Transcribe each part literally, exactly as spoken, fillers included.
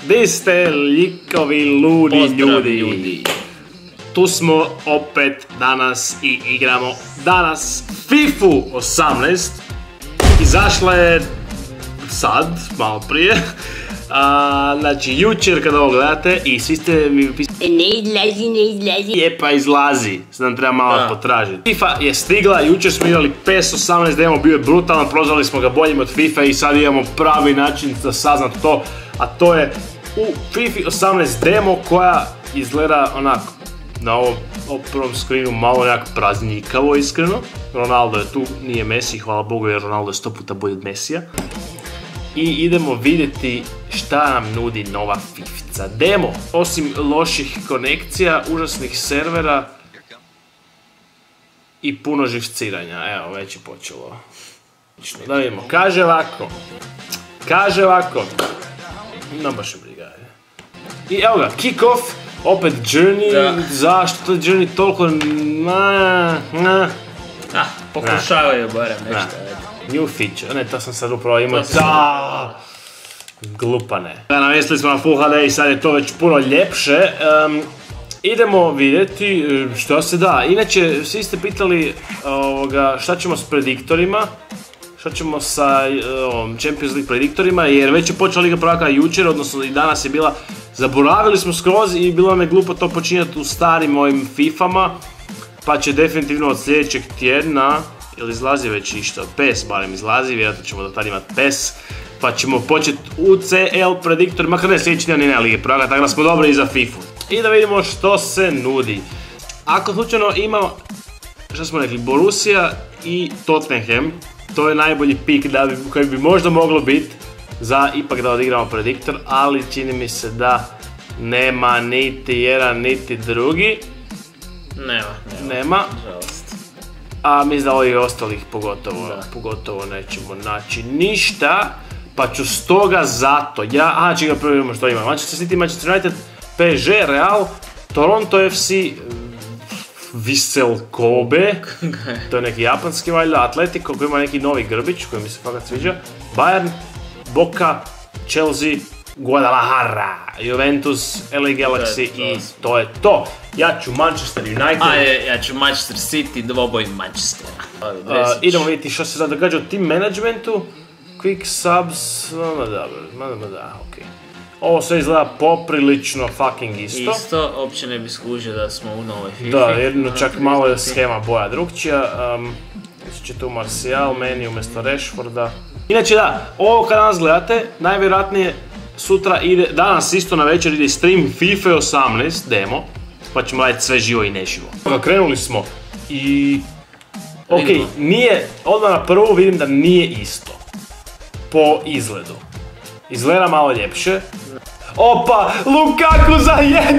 Di ste likovi ludi ljudi. ljudi. Tu smo opet danas i igramo danas FIFA osamnaest. Izašla je sad, malo prije. A, znači, jučer kada ovo gledate i svi ste mi pisali ne izlazi, ne izlazi. Je pa izlazi, sad nam treba malo da. potražiti. FIFA je stigla, jučer smo igrali PES osamnaest demo, bio je brutalan, prozvali smo ga boljim od FIFA i sad imamo pravi način da saznat to, a to je u FIFA osamnaest demo koja izgleda onako na ovom, ovom prvom screenu malo nekako praznikavo iskreno. Ronaldo je tu, nije Messi, hvala Bogu jer Ronaldo je sto puta bolji od Messija. I idemo vidjeti šta nam nudi nova FIFA. Demo, osim loših konekcija, užasnih servera i puno živciranja. Evo, već je počelo. Da vidimo, kaže ovako. Kaže ovako. No baš je briga. I evo ga, kick off, opet Journey, zašto to Journey toliko... Na, na. Ah, pokušavaju barem nešto. New feature, ne, to sam sad upravo imao, da, glupane. Namjestili smo na Full H D i sad je to već puno ljepše. Um, idemo vidjeti što se da. Inače, svi ste pitali ovoga, šta ćemo s prediktorima, šta ćemo sa um, Champions League prediktorima, jer već je počela Liga prvaka jučer, odnosno i danas je bila, zaboravili smo skroz i bilo nam je glupo to počinjati u starim ovim FIFama, pa će definitivno od sljedećeg tjedna, ili izlazi već išta, PES barem izlazi, vjerojatno ćemo do tada imati PES, pa ćemo početi U C L prediktor, makar ne sljedeći tjedan ni ne Lige prvaka, tako da smo dobri i za FIFA. I da vidimo što se nudi. Ako slučajno imamo, što smo rekli, Borussia i Tottenham, to je najbolji pik da bi, koji bi možda moglo biti za ipak da odigramo prediktor, ali čini mi se da nema niti jedan niti drugi. Nema, nema. Nema. A mislim da ovih ostalih pogotovo, pogotovo nećemo naći ništa, pa ću stoga zato, ja, aha čekaj prvo vidimo što ima, Manchester City, Manchester United, P S G, Real, Toronto F C, Vissel Kobe, to je neki japanski valjda, Atletico koji ima neki novi grbić koji mi se fakat sviđa, Bayern, Boca, Chelsea, Guadalajara, Juventus, L A Galaxy i to je to. Ja ću Manchester United. A je, ja ću Manchester City, dvoboj Manchestera. Uh, idemo vidjeti što se da događa u team managementu. Quick subs, ma da, ma da, ma da, okej. Ovo sve izgleda poprilično fucking isto. Isto, uopće ne bi skužio da smo u novoj FIFA. Da, jedno čak malo je schema boja drugčija. Um, će tu Martial, meni umjesto Rashforda. Inače da, ovo kad nas gledate, najvjerojatnije sutra ide, danas isto na večer ide stream FIFA osamnaest demo, pa ćemo raditi sve živo i neživo. Krenuli smo i... Ok, nije, odmah na prvu vidim da nije isto. Po izgledu. Izgleda malo ljepše. Opa, Lukaku za jed!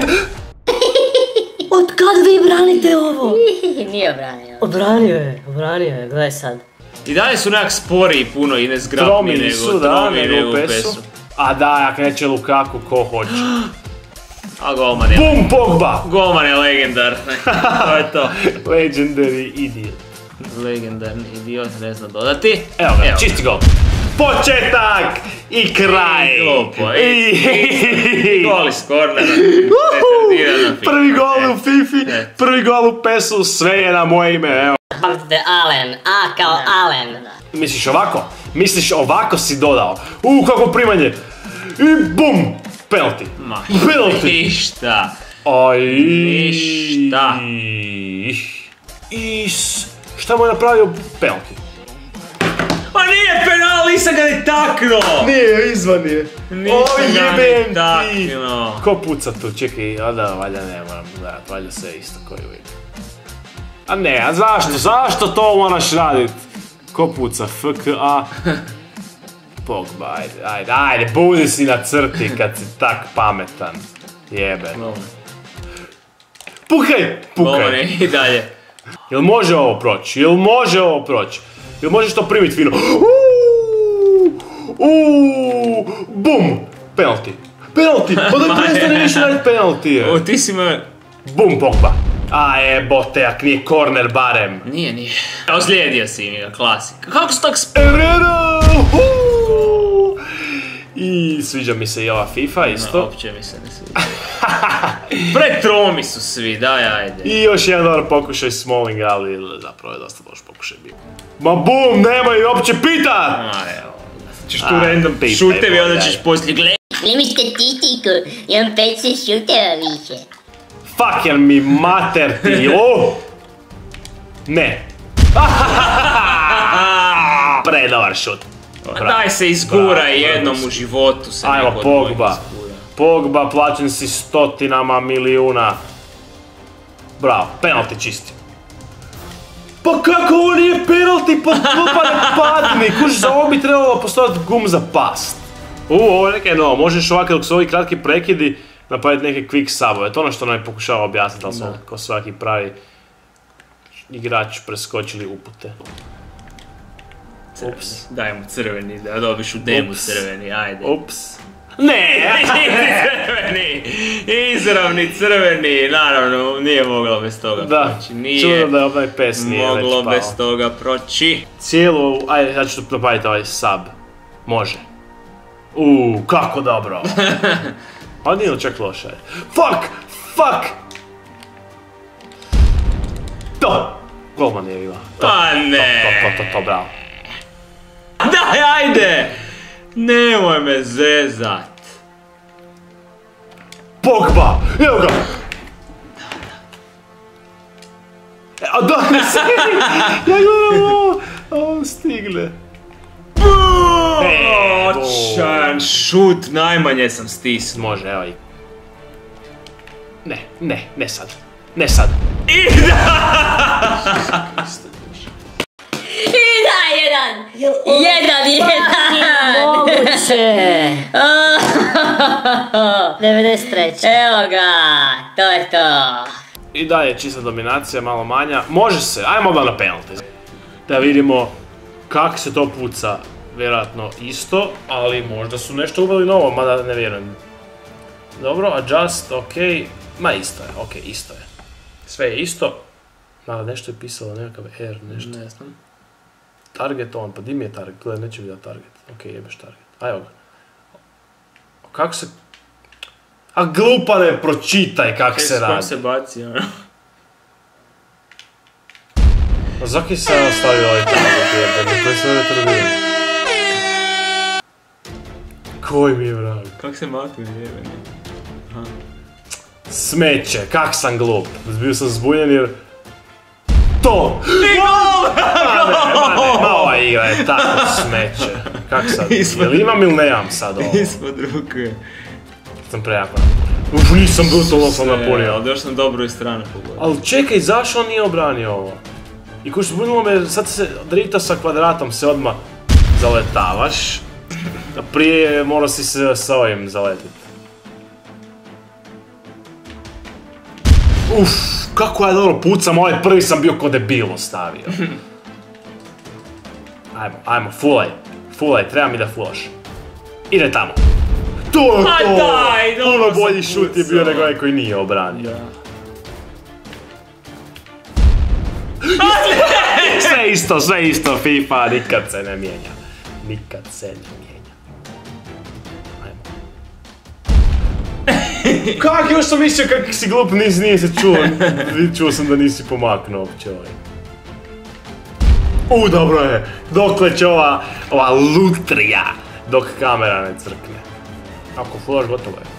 Od kad vi branite ovo? Nije obranio. Obranio je, obranio je, gledaj sad. I dalje su nekak sporiji puno i ne zgrapni nego tromini u pesu. A da, jak neće Lukaku, ko hoće. A golman je... Bum, Pogba! Golman je legendarni, to je to. Legendary idiot. Legendarni idiot, ne znam dodati. Evo ga, Evo. čisti gol. Početak i kraj. I glupo. I, i, i gol iz kornera. Prvi gol u FIFA, prvi gol u PES-u, sve je na moje ime, evo. Pamtite Allen, A kao Allen. Misliš ovako? Misliš ovako si dodao? Uuu, kako primanje! I bum! Penalty! Ma, penalty! Ništa! Aj, ništa! I šta mu je napravio penalty? Pa nije penal, nisam ga ni taknuo! Nije, izvan je. Nisam ga ni taknuo. Ko puca tu? Čekaj, a da, valjda ne moram gledat, valjda sve isto koji uvijek. A ne, a zašto? Zašto to moraš radit? Ko puca? F K A Pogba, ajde, ajde, ajde, budi si na crti kad si tak pametan. Jebe. Pukaj, pukaj. I dalje. Jel može ovo proći? Jel može ovo proći? Jel možeš to primit fino? Uuuu, uuuu, bum, penalty. Penalty, pa da prestane više radit penalty. O, ti si me... Bum, Pogba. A jebote, ak nije korner barem. Nije, nije. Ozlijedio si mi ga, klasik. Kako su tak... Herrera! I sviđa mi se i ova FIFA isto. No, uopće mi se ne sviđa. Pretromi su svi, daj ajde. I još jedan dobar pokušaj Smalling, ali zapravo je dosta loš pokušaj bio. Ma bum, nemoj uopće pitat! A evo, ćeš tu random šutevi, onda ćeš poslije gledati. Glemi statistiku, imam pet šest šuteva više. Fucker mi mater ti, o! Ne. Predobar šut. Daj se izguraj jednom u životu se ajmo, neko Pogba. Pogba, plaćen si stotinama milijuna. Bravo, penalti čisti. Pa kako ovo nije penalti, pa pa ne padni, kuš za ovo bi trebalo postojati gum za past. U, ovo je nekaj novo, možeš ovako dok su ovi kratki prekidi napraviti neke quick subove, to ono što nam je pokušao objasniti, ali smo ko svaki pravi igrač preskočili upute. Ups. Daj mu crveni, da dobiš u demu crveni, ajde. Ups. Ne! Crveni, izravni crveni, naravno nije moglo bez toga proći. Nije čudno da je ovaj pes nije već pao. Moglo bez toga proći. Cijelu, ajde, ja ću tu napraviti ovaj sub. Može. Uuu, kako dobro. Pa nije li čak loše. Fuck! Fuck! To! Golman je bila. Pa ne! To, to, to, to, bravo. Daj, ajde! Nemoj me zezat. Pogba! Evo ga! A da, ne se! Ja gledam ovo! Ovo stigle. Očan šut, najmanje sam stisnuo. Može, evo i. Ne, ne, ne sad. Ne sad. I da! I da, jedan! Jedan, jedan! Moguće! devedeset treće. Evo ga, to je to. I dalje čista dominacija, malo manja. Može se, ajmo odmah na penalti. Da vidimo kako se to puca. Vjerojatno isto, ali možda su nešto uveli novo, mada ne vjerujem. Dobro, adjust, ok. Ma isto je, ok, isto je. Sve je isto. Mada nešto je pisalo, nekakav R, nešto. Ne znam. Target on, pa di mi je target? Gledaj, neće vidjeti target. Ok, jebeš target. Ajmo ga. Kako se... A glupane, pročitaj kako se radi. Kako se baci, ono. A zaki se ja stavio ovaj target, jebeni, koji se ovdje trudio? Koji mi je vrag? Kak se makne, jebeni? Smeće, kak sam glup. Bio sam zbunjen jer... To! I gol! Ma ova igra je tako smeće. Kak sad? Jel imam ili nemam sad ovo? Ispod ruke. Sam prejako napunio. Uf, nisam brutalno sam napunio. Ali još sam dobro iz strane pogledao. Ali čekaj, zašto on nije obranio ovo? I ko što zbunilo me, sad se drito sa kvadratom se odmah zaletavaš. A prije morao si se sa ovim zaletiti. Uff, kako ja dobro pucam, ovaj prvi sam bio ko debil ostavio. Ajmo, ajmo, fulaj. Fulaj, treba mi da fulaš. Ide tamo. To je to! A daj, dobro Puno sam bolji šut je bio pucao. nego onaj koji nije obranio. Sve isto, sve isto, FIFA, nikad se ne mijenja. Nikad se ne mijenja. Ajmo. Kak, još sam mislio kak si glup, nis, nije se čuo. Čuo sam da nisi pomaknuo uopće ovaj. U, dobro je. Dokle će ova, ova lutrija, dok kamera ne crkne. Ako fulaš, gotovo je.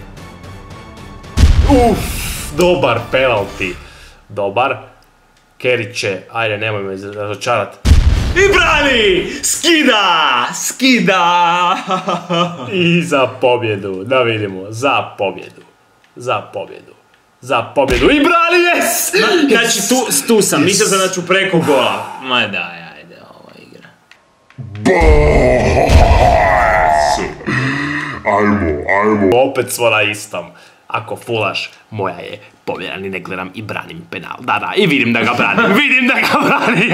Uff, dobar penalti. Dobar. Kerry će, ajde, nemoj me razočarat. I brani! Skida! Skida! I za pobjedu, da vidimo, za pobjedu. Za pobjedu. Za pobjedu i brani, jes! Znači, tu, tu sam, mislio sam da ću preko gola. Ma daj, ajde, ova igra. Ajmo, ajmo. Opet smo na istom. Ako fulaš, moja je pobjeda, ni ne gledam i branim penal. Da, da, i vidim da ga branim, vidim da ga branim.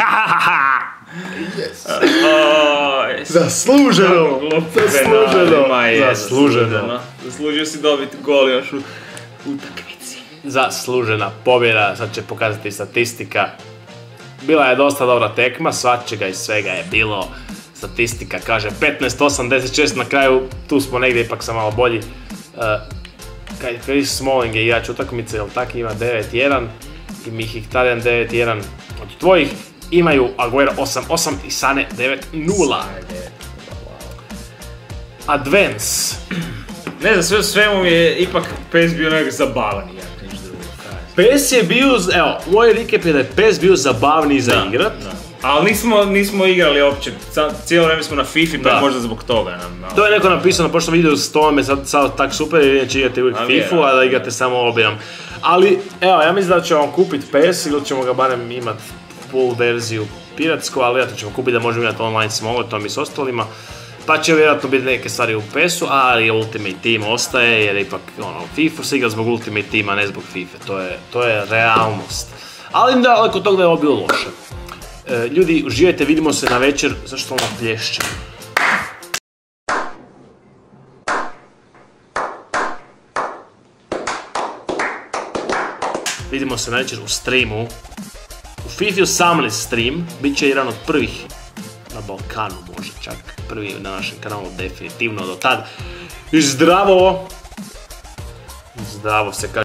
Zasluženo! Zasluženo! Zasluženo! Zaslužio si dobiti gol još u utakmici. Zaslužena pobjeda, sad će pokazati statistika. Bila je dosta dobra tekma, svačega i svega je bilo. statistika kaže petnaest osamdeset šest na kraju, tu smo negdje ipak sam malo bolji. Kaj Chris Smalling je igrač utakmice, jel tako, ima devet jedan i Mkhitaryan devet jedan od tvojih. Imaju Aguero osam osam i Sane devet nula. Advance. Ne znam, sve u svemu je ipak P E S bio nekak zabavan, ja niš drugo. P E S je bio, evo, moj recap je da je P E S bio zabavniji za Da, igrat. da. Ali nismo, nismo igrali uopće, Ca- cijelo vrijeme smo na FIFA, pa Da. možda zbog toga nam malo. To je neko napisano, pošto sam vidio s tome sad, sad tak super, jer inače igrate uvijek A, FIFA, vjerujem. a da igrate samo obiram. Ali, evo, ja mislim da ćemo kupiti P E S ili ćemo ga barem imat full verziju piratsku, ali ja to ćemo kupiti da možemo imati online s Molletom i s ostalima. Pa će vjerojatno biti neke stvari u P E S-u, ali Ultimate Team ostaje, jer ipak, ono, FIFA se igra zbog Ultimate Teama, ne zbog FIFA, to je, to je realnost. Ali da, ali kod toga je ovo bilo loše. E, ljudi, uživajte, vidimo se na večer, zašto ono plješće? Vidimo se na večer u streamu. U FIFA osamnaest stream, bit će jedan od prvih na Balkanu, možda čak prvi na našem kanalu, definitivno do tad. I zdravo! Zdravo se kaže.